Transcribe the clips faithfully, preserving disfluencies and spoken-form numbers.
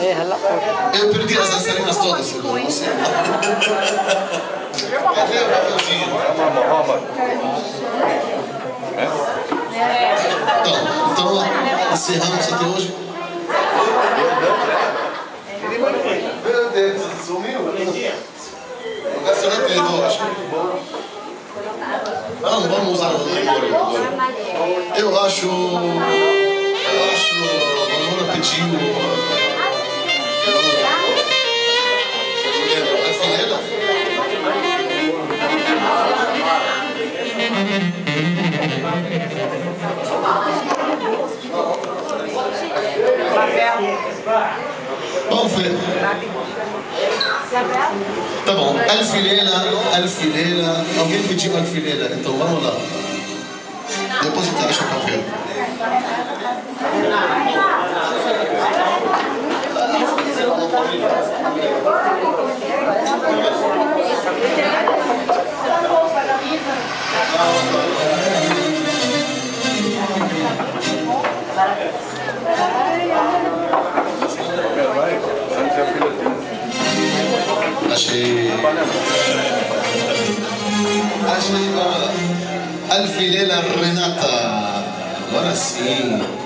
Eu perdi as dançarinas todas. Você? Cadê o papelzinho? Rouba, rouba. Então, então encerramos até hoje. Meu Deus, sumiu? O garçonete levou, acho que. Ah, não vamos usar o memória agora. Eu acho. Eu acho. A Mona pediu. A fileira? Bom, Fê. Tá bom, alfileira, alfileira. Alguém pediu alfileira, então vamos lá. Depois a gente acha o papel. Achei. Achei. Alfileira Renata. Agora sim.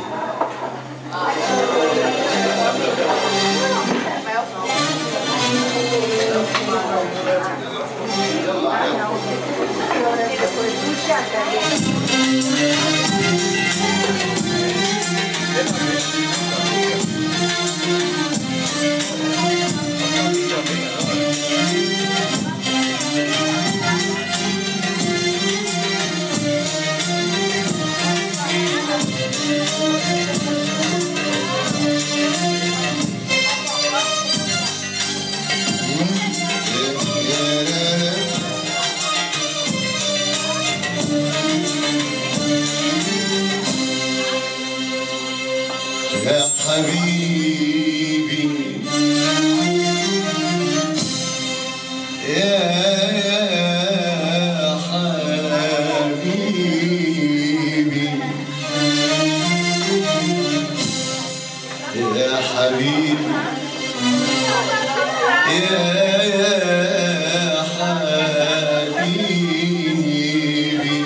يا حبيبي يا حبيبي يا حبيبي يا حبيبي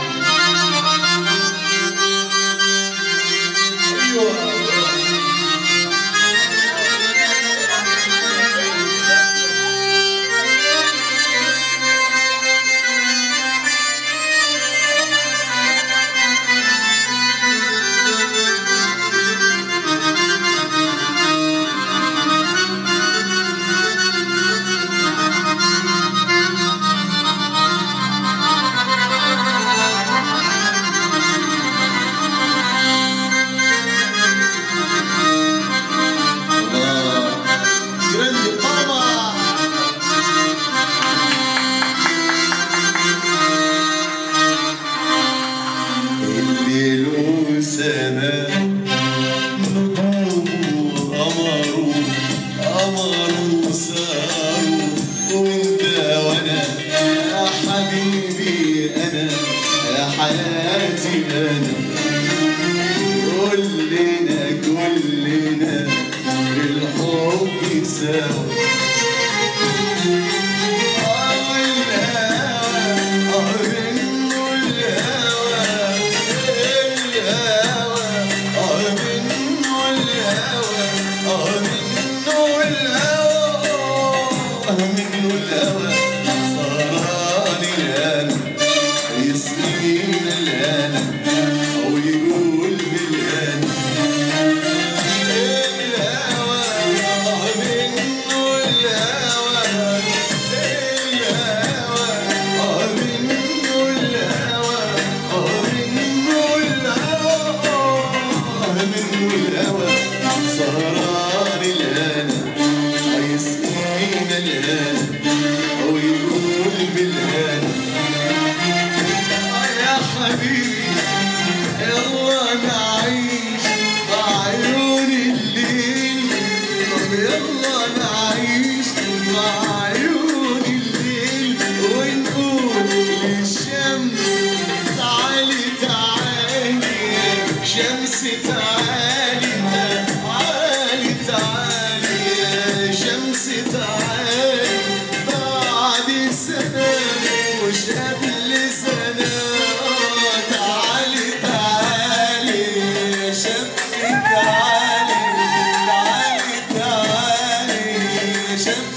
حياتي أنا كلنا كلنا بالحب سوا شمس تعالي تعالي تعالي شاف